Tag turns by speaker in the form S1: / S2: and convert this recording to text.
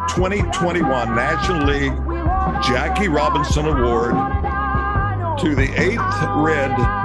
S1: 2021 National League Jackie Robinson Award to the 8th Red